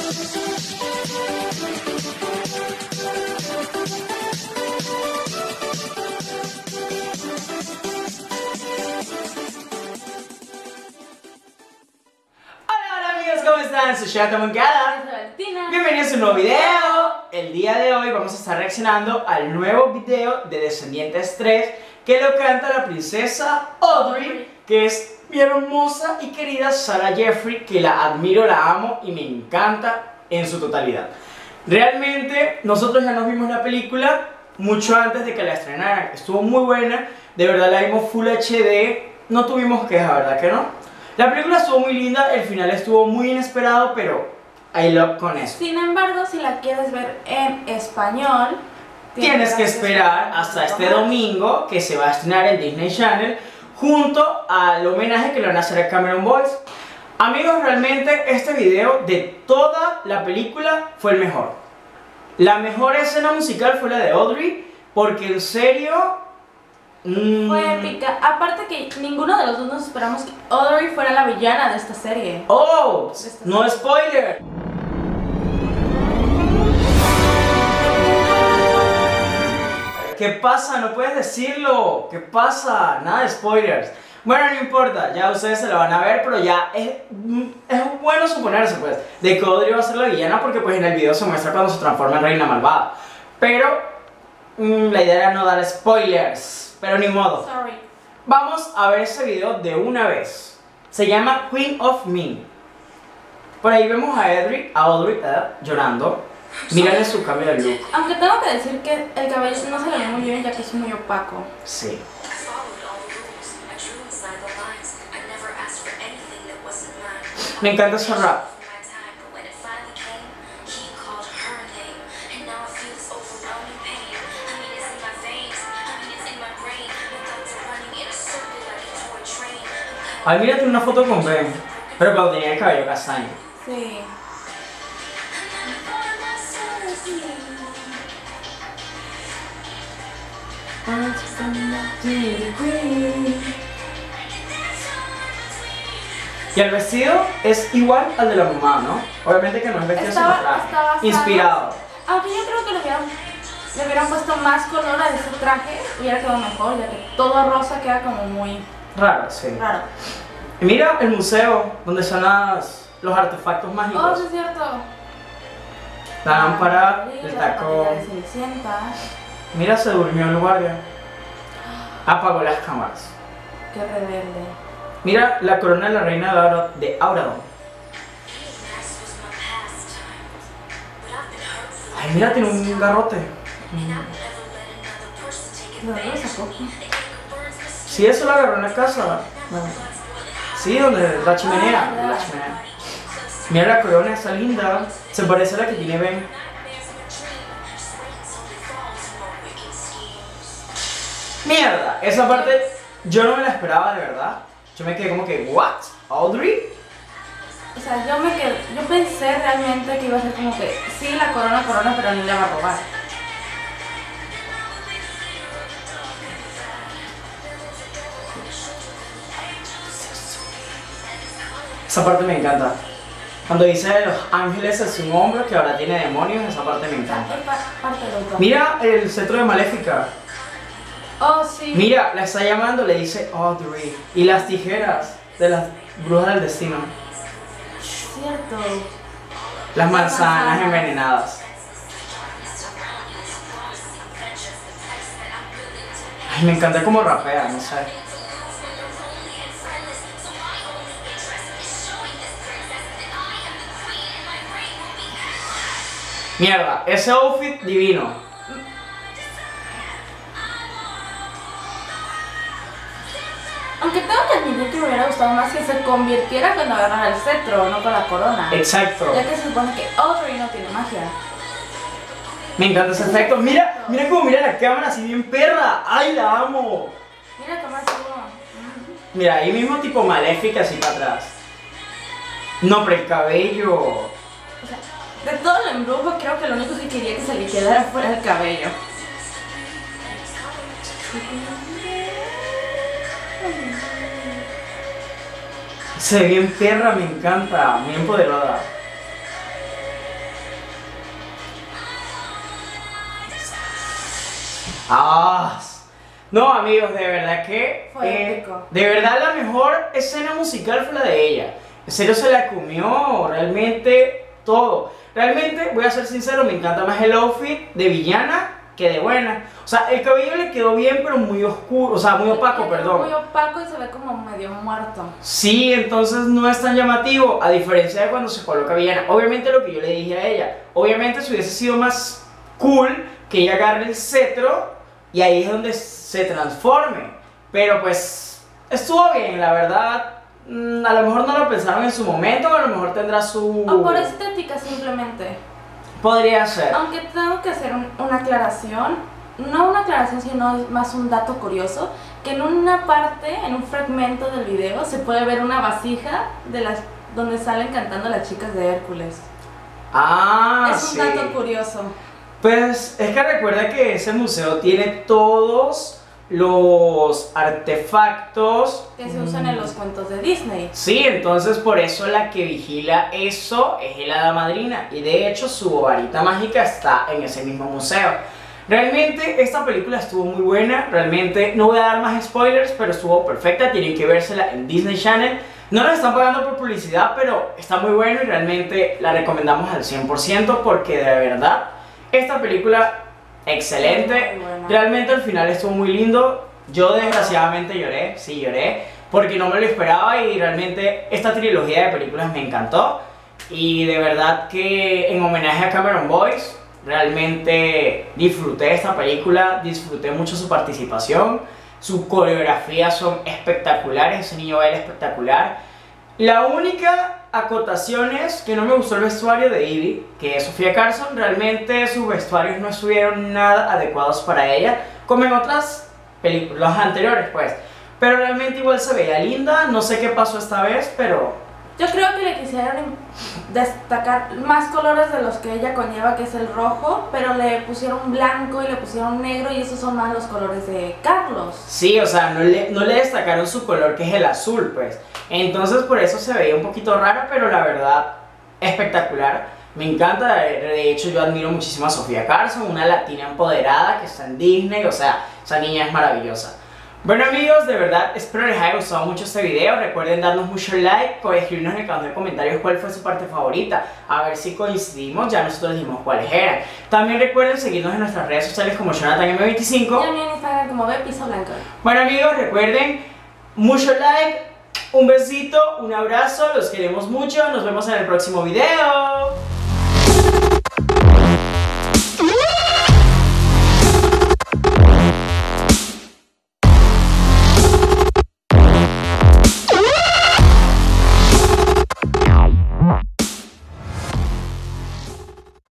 ¿Cómo están? Soy Shata Moncada. Bienvenidos a un nuevo video. El día de hoy vamos a estar reaccionando al nuevo video de Descendientes 3 que lo canta la princesa Audrey, que es mi hermosa y querida Sarah Jeffrey, que la admiro, la amo y me encanta en su totalidad. Realmente nosotros ya nos vimos la película mucho antes de que la estrenaran. Estuvo muy buena, de verdad la vimos Full HD, no tuvimos quejas, ¿verdad que no? La película estuvo muy linda, el final estuvo muy inesperado, pero I love con eso. Sin embargo, si la quieres ver en español, tienes que esperar hasta este domingo, que se va a estrenar en Disney Channel, junto al homenaje que le van a hacer a Cameron Boyce. Amigos, realmente este video de toda la película fue el mejor. La mejor escena musical fue la de Audrey, porque en serio... fue épica. Aparte que ninguno de los dos nos esperamos que Audrey fuera la villana de esta serie. ¡Oh! No spoiler. ¿Qué pasa? No puedes decirlo. ¿Qué pasa? Nada de spoilers. Bueno, no importa, ya ustedes se la van a ver, pero ya es bueno suponerse, pues, de que Audrey va a ser la villana, porque pues en el video se muestra cuando se transforma en reina malvada. Pero la idea era no dar spoilers, pero ni modo. Sorry. Vamos a ver ese video de una vez. Se llama Queen of Me. Por ahí vemos a Audrey llorando. Mírale su cambio de look. Aunque tengo que decir que el cabello no se le ve muy bien, ya que es muy opaco. Sí. Me encanta ese rap. Ay, mírate una foto con Ben, pero cuando tenía el cabello castaño. Sí. Y el vestido es igual al de la mamá, ¿no? Obviamente que no es vestido sino traje. Inspirado. Aunque yo creo que le hubieran puesto más color a ese traje, hubiera quedado mejor, ya que todo rosa queda como muy raro, sí. raro. Y mira el museo donde están los artefactos mágicos. Oh, sí es cierto. La lámpara, el tacón. Mira, se durmió el guardia. Apagó las cámaras. Qué rebelde. Mira la corona de la reina de Auradon. Ay, mira, tiene un garrote. ¿De dónde lo sacó? Sí, eso lo agarró en la casa. Sí, donde la chimenea. Mira la corona, está linda. Se parece a la que tiene Ben. Mierda, esa parte yo no me la esperaba de verdad. Yo me quedé como que, ¿what? ¿Audrey? O sea, yo pensé realmente que iba a ser como que sí, la corona, pero no le va a robar. Esa parte me encanta. Cuando dice los ángeles en su hombro, que ahora tiene demonios, esa parte me encanta. Mira el cetro de Maléfica. Oh, sí. Mira, la está llamando, le dice Audrey. Y las tijeras de las brujas del destino. Cierto. Las manzanas envenenadas. Ay, me encanta cómo rapea, no sé. Mierda, ese outfit divino. Aunque tengo que admitir que me hubiera gustado más que se convirtiera cuando agarrara el cetro, no con la corona. Exacto. Ya que se supone que Audrey no tiene magia. Me encanta ese efecto. Mira, mira cómo mira la cámara así bien perra. ¡Ay, la amo! Mira cómo hace uno. Mira, ahí mismo tipo Maléfica así para atrás. No, pero el cabello. O sea, de todo el embrujo creo que lo único que quería que se le quedara fuera el cabello. Se ve bien perra, me encanta, muy empoderada. Ah, no, amigos, de verdad que Fue épico. de verdad la mejor escena musical fue la de ella. En serio se la comió realmente todo. Realmente, voy a ser sincero, me encanta más el outfit de villana que de buena. O sea, el cabello le quedó bien, pero muy oscuro, o sea, muy opaco, perdón. Muy opaco y se ve como medio muerto. Sí, entonces no es tan llamativo, a diferencia de cuando se coloca villana. Obviamente lo que yo le dije a ella, obviamente si hubiese sido más cool que ella agarre el cetro y ahí es donde se transforme. Pero pues estuvo bien, la verdad. A lo mejor no lo pensaron en su momento, o a lo mejor tendrá su... O por estética simplemente. Podría ser. Aunque tengo que hacer una aclaración, no una aclaración sino más un dato curioso, que en una parte, en un fragmento del video se puede ver una vasija de las donde salen cantando las chicas de Hércules. Ah, Es un sí. dato curioso. Pues es que recuerda que ese museo tiene todos los artefactos Que se usan en los cuentos de Disney. Sí, entonces por eso la que vigila eso es el hada madrina y de hecho su varita mágica está en ese mismo museo. Realmente esta película estuvo muy buena, realmente no voy a dar más spoilers, pero estuvo perfecta, tienen que vérsela en Disney Channel. No nos están pagando por publicidad, pero está muy bueno y realmente la recomendamos al 100% porque de verdad esta película excelente. Muy buena. Realmente al final estuvo muy lindo. Yo desgraciadamente lloré, sí lloré, porque no me lo esperaba y realmente esta trilogía de películas me encantó. Y de verdad que en homenaje a Cameron Boyce, realmente disfruté esta película, disfruté mucho su participación, sus coreografías son espectaculares, ese niño baila espectacular. La única acotación es que no me gustó el vestuario de Evie, que es Sofía Carson. Realmente sus vestuarios no estuvieron nada adecuados para ella, como en otras películas anteriores, pues. Pero realmente igual se veía linda, no sé qué pasó esta vez, pero... Yo creo que le quisieron destacar más colores de los que ella conlleva, que es el rojo, pero le pusieron blanco y le pusieron negro y esos son más los colores de Carlos. Sí, o sea, no le destacaron su color, que es el azul, pues. Entonces por eso se veía un poquito rara, pero la verdad, espectacular. Me encanta, de hecho yo admiro muchísimo a Sofía Carson, una latina empoderada que está en Disney, o sea, esa niña es maravillosa. Bueno amigos, de verdad espero les haya gustado mucho este video. Recuerden darnos mucho like, escribirnos en el canal de comentarios cuál fue su parte favorita, a ver si coincidimos, ya nosotros dijimos cuáles eran. También recuerden seguirnos en nuestras redes sociales como JonathanM25. Y a mí en Instagram como ve piso blanco. Bueno amigos, recuerden mucho like, un besito, un abrazo, los queremos mucho, nos vemos en el próximo video.